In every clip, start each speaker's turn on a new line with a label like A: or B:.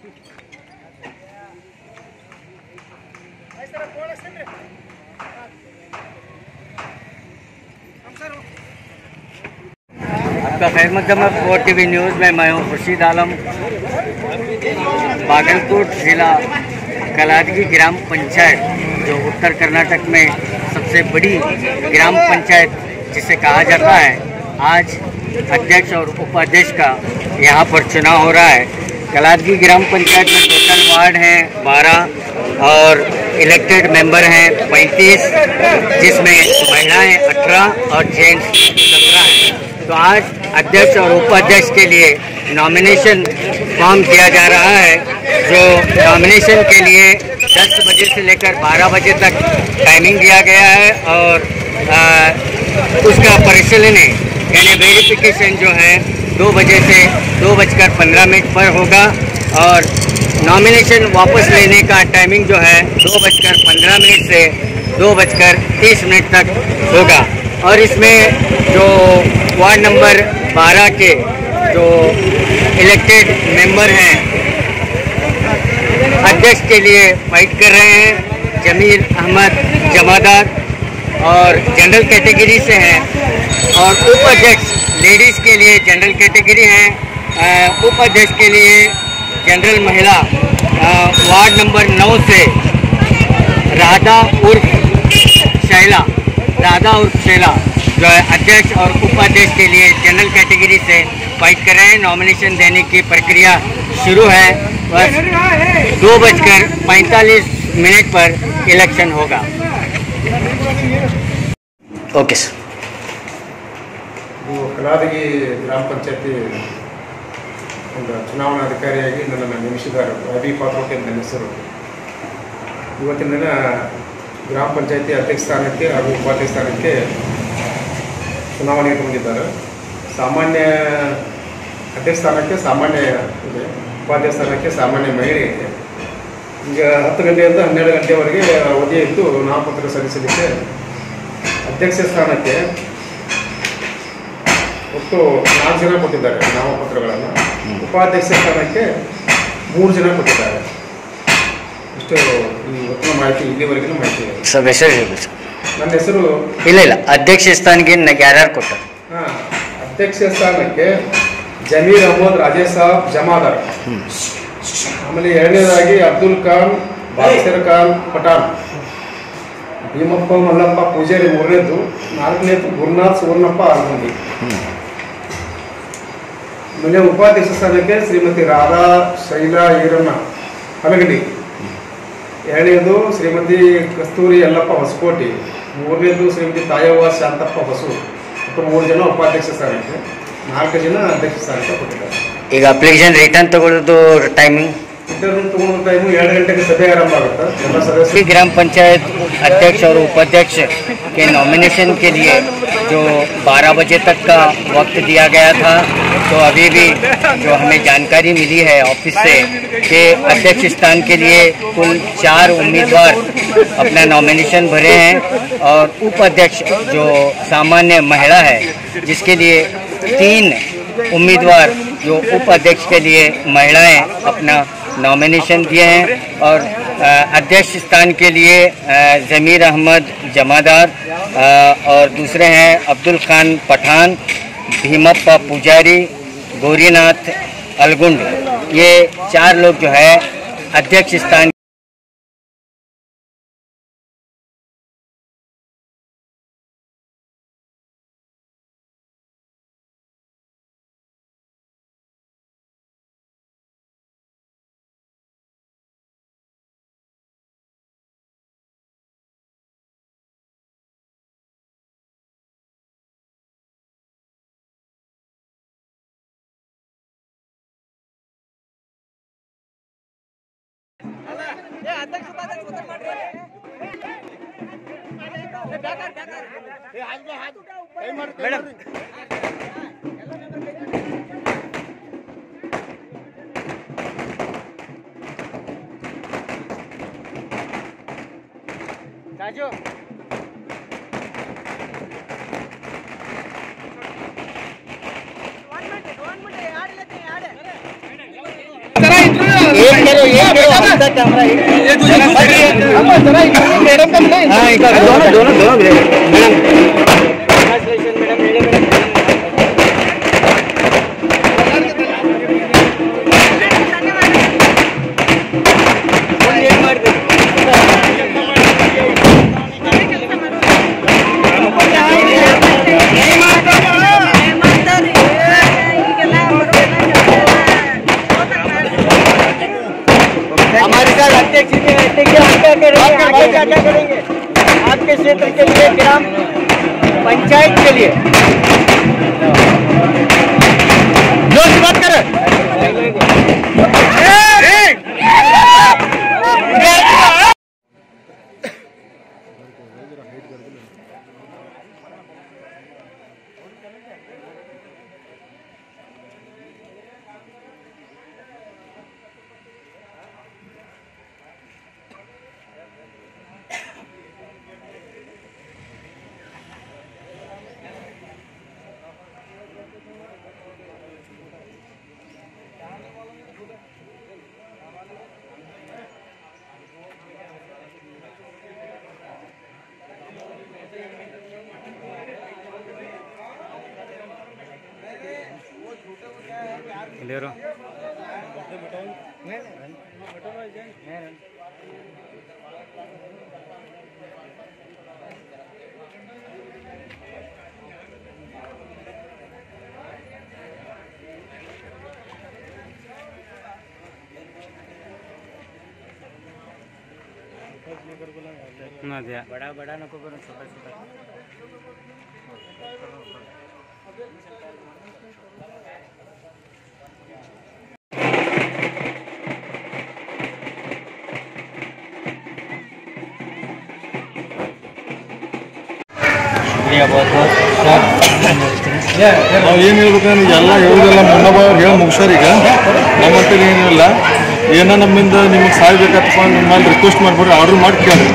A: आपका खैर मकदम है टीवी न्यूज़ में। मैं हूँ खुर्शीद आलम। भागलपुर जिला कलादगी ग्राम पंचायत जो उत्तर कर्नाटक में सबसे बड़ी ग्राम पंचायत जिसे कहा जाता है, आज अध्यक्ष और उपाध्यक्ष का यहाँ पर चुनाव हो रहा है। कलादगी ग्राम पंचायत में टोटल वार्ड हैं 12 और इलेक्टेड मेंबर हैं 35, जिसमें महिलाएं 18 और जेंट्स 17 हैं। तो आज अध्यक्ष और उपाध्यक्ष के लिए नॉमिनेशन फॉर्म किया जा रहा है, जो नॉमिनेशन के लिए 10 बजे से लेकर 12 बजे तक टाइमिंग दिया गया है और उसका परिशीलन यानी वेरिफिकेशन जो है 2 बजे से 2:15 पर होगा और नॉमिनेशन वापस लेने का टाइमिंग जो है 2:15 से 2:30 तक होगा। और इसमें जो वार्ड नंबर 12 के जो इलेक्टेड मेंबर हैं अध्यक्ष के लिए फाइट कर रहे हैं, जमीर अहमद जमादार और जनरल कैटेगरी से हैं, और उपाध्यक्ष लेडीज़ के लिए जनरल कैटेगरी हैं, उपाध्यक्ष के लिए जनरल महिला वार्ड नंबर 9 से राधा उर्फ शैला जो है अध्यक्ष और उपाध्यक्ष के लिए जनरल कैटेगरी से फाइट कर रहे हैं। नॉमिनेशन देने की प्रक्रिया शुरू है। बस 2:45 पर इलेक्शन होगा। Okay sir.
B: ಕಲಾದಗಿ ಗ್ರಾಮ ಪಂಚಾಯತಿ ಒಂದು ಚುನಾವಣಾಧಿಕಾರಿಯಾಗಿ ನನ್ನನ್ನು ನೇಮಿಸಿದ್ದಾರೆ. ರವಿ ಪಾತ್ರೋಕೆ ನನ್ನ ಹೆಸರು. ಇವತ್ತಿನ ದಿನ ಗ್ರಾಮ ಪಂಚಾಯತಿ ಅಧ್ಯಕ್ಷ ಸ್ಥಾನಕ್ಕೆ ಹಾಗೂ ಉಪಾಧ್ಯಕ್ಷ ಸ್ಥಾನಕ್ಕೆ ಚುನಾವಣೆ ಇಟ್ಟುಕೊಂಡಿದ್ದಾರೆ. ಸಾಮಾನ್ಯ ಅಧ್ಯಕ್ಷ ಸ್ಥಾನಕ್ಕೆ ಸಾಮಾನ್ಯ ಇದೆ, ಉಪಾಧ್ಯಕ್ಷ ಸ್ಥಾನಕ್ಕೆ ಸಾಮಾನ್ಯ ಮಹಿಳೆ ಇದೆ. ಈಗ 10 ಗಂಟೆಯಿಂದ 12 ಗಂಟೆವರೆಗೆ ಅವಧಿ ಇದ್ದು ನಾಮಪತ್ರ ಸಲ್ಲಿಸಲಿಕ್ಕೆ ಅಧ್ಯಕ್ಷ ಸ್ಥಾನಕ್ಕೆ ಒಟ್ಟು 4 ಜನ ಕೊಟ್ಟಿದ್ದಾರೆ ನಾಮಪತ್ರಗಳನ್ನು. ಉಪಾಧ್ಯಕ್ಷ ಸ್ಥಾನಕ್ಕೆ 3 ಜನ ಕೊಟ್ಟಿದ್ದಾರೆ. ಇಷ್ಟು ಈ ಉತ್ತಮ ಮಾಹಿತಿ ಇಲ್ಲಿವರೆಗಿನ ಮಾಹಿತಿ ಇದೆ.
A: ಸರ್ ಹೆಸರು ಹೇಳಿ ಸರ್.
B: ನನ್ನ ಹೆಸರು
A: ಇಲ್ಲ ಅಧ್ಯಕ್ಷ ಸ್ಥಾನಕ್ಕೆ ಯಾರ್ಯಾರು ಕೊಟ್ಟರು?
B: ಅಧ್ಯಕ್ಷ ಸ್ಥಾನಕ್ಕೆ ಜಮೀರ್ ಅಹಮದ್ ರಾಜೇಶ್ ಸಾಬ್ ಜಮಾದಾರ್, ಆಮೇಲೆ ಎರಡನೇದಾಗಿ ಅಬ್ದುಲ್ ಖಾನ್ ಬಾಸಿರ್ ಖಾನ್ ಪಠಾಣ್, ಭೀಮಪ್ಪ ಮಲ್ಲಪ್ಪ ಪೂಜಾರಿ ಮೂರನೇದು, 4ನೇದು ಗುರುನಾಥ್ ಸುವರ್ಣಪ್ಪ ಆಲ್ಗುಂದಿ. ಆಮೇಲೆ ಉಪಾಧ್ಯಕ್ಷ ಸ್ಥಾನಕ್ಕೆ ಶ್ರೀಮತಿ ರಾಧಾ ಶೈಲಾ ಈರಣ್ಣ ಹಲಗಡಿ, 2ನೇದು ಶ್ರೀಮತಿ ಕಸ್ತೂರಿ ಯಲ್ಲಪ್ಪ ಹೊಸಕೋಟಿ, 3ನೇದು ಶ್ರೀಮತಿ ತಾಯವ್ವ ಶಾಂತಪ್ಪ ಹೊಸು. ಒಟ್ಟು 3 ಜನ ಉಪಾಧ್ಯಕ್ಷ ಸ್ಥಾನಕ್ಕೆ, 4 ಜನ ಅಧ್ಯಕ್ಷ ಸ್ಥಾನಕ್ಕೆ ಕೊಟ್ಟಿದ್ದಾರೆ.
A: ಈಗ ಅಪ್ಲಿಕೇಶನ್ ರಿಟರ್ನ್ ತಗೊಳ್ಳೋದು ಟೈಮಿಂಗ್?
B: ರಿಟರ್ನ್ ತಗೊಳ್ಳೋ ಟೈಮು 2 ಗಂಟೆಗೆ ಸಭೆ ಆರಂಭ ಆಗುತ್ತೆ. ಎಲ್ಲ ಸದಸ್ಯರು
A: ग्राम पंचायत अध्यक्ष और उपाध्यक्ष के नॉमिनेशन के लिए जो 12 बजे तक का वक्त दिया गया था, तो अभी भी जो हमें जानकारी मिली है ऑफिस से कि अध्यक्ष स्थान के लिए कुल 4 उम्मीदवार अपना नॉमिनेशन भरे हैं और उपाध्यक्ष जो सामान्य महिला है जिसके लिए 3 उम्मीदवार जो उपाध्यक्ष के लिए महिलाएं अपना नॉमिनेशन दिए हैं और अध्यक्ष स्थान के लिए जमीर अहमद जमादार और दूसरे हैं अब्दुल खान पठान, भीमप्पा पुजारी, गौरीनाथ अलगुंड। ये 4 लोग जो है अध्यक्ष स्थान राजू एक हमारे साथ अध्यक्ष जी बैठेंगे, क्या करेंगे आपके क्षेत्र के लिए, ग्राम पंचायत के लिए जो बात करें। ले रहा ना दिया बड़ा बड़ा नको करो, छोटा छोटा।
C: ನಾವು ಏನು ಹೇಳ್ಬೇಕಂದ್ರೆ ಎಲ್ಲ ಹೇಳೋದೆಲ್ಲ ಮುನ್ನಬ ಅವ್ರು ಹೇಳಿ ಮುಗಿಸ್ಯಾರ. ಈಗ ನಮ್ಮಂತಲ್ಲಿ ಏನಿಲ್ಲ, ಏನೋ ನಮ್ಮಿಂದ ನಿಮಗೆ ಸಹಾಯ ಬೇಕಪ್ಪ ನಿಮ್ಮಲ್ಲಿ ರಿಕ್ವೆಸ್ಟ್ ಮಾಡಿಬಿಡ್ರಿ, ಆರ್ಡ್ರ್ ಮಾಡಿ ಕೇಳಿ.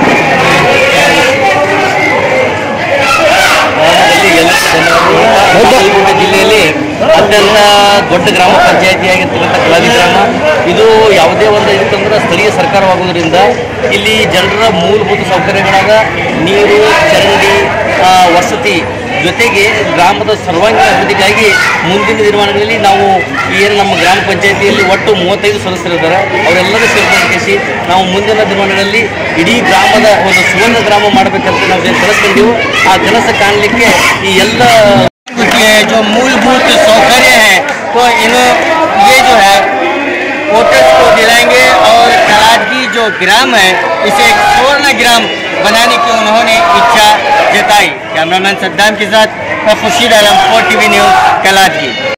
A: ಜಿಲ್ಲೆಯಲ್ಲಿ ಅತ್ಯಂತ ದೊಡ್ಡ ಗ್ರಾಮ ಪಂಚಾಯಿತಿಯಾಗಿರ್ತಕ್ಕಂಥ ಕಲಾದಿ ಗ್ರಾಮ ಇದು. ಯಾವುದೇ ಒಂದು ಇದಕ್ಕಂದ್ರೆ ಸ್ಥಳೀಯ ಸರ್ಕಾರವಾಗುವುದರಿಂದ ಇಲ್ಲಿ ಜನರ ಮೂಲಭೂತ ಸೌಕರ್ಯಗಳಾದ ನೀರು, ಚರಂಡಿ, ವಸತಿ ಜೊತೆಗೆ ಗ್ರಾಮದ ಸರ್ವಾಂಗೀಣ ಅಭಿವೃದ್ಧಿಗಾಗಿ ಮುಂದಿನ ದಿನಮಾನಗಳಲ್ಲಿ ನಾವು ಏನು ನಮ್ಮ ಗ್ರಾಮ ಪಂಚಾಯಿತಿಯಲ್ಲಿ ಒಟ್ಟು 35 ಸದಸ್ಯರಿದ್ದಾರೆ, ಅವರೆಲ್ಲರೂ ಸೇರ್ಪಡಿಸಿ ನಾವು ಮುಂದಿನ ದಿನಮಾನಗಳಲ್ಲಿ ಇಡೀ ಗ್ರಾಮದ ಒಂದು ಸುವರ್ಣ ಗ್ರಾಮ ಮಾಡಬೇಕಂತ ನಾವು ಏನು ಕನಸ್ಕೊಂಡಿವು. ಆ ಕನಸು ಕಾಣಲಿಕ್ಕೆ ಈ ಎಲ್ಲ जो मूलभूत सौकर्य है तो ये जो है वोटर्स को दिलाएंगे और कलादगी जो ग्राम है इसे एक स्वर्ण ग्राम बनाने की उन्होंने इच्छा जताई। कैमरामैन सद्दाम के साथ खुर्शीद आलम, 4 TV न्यूज़, कलादगी।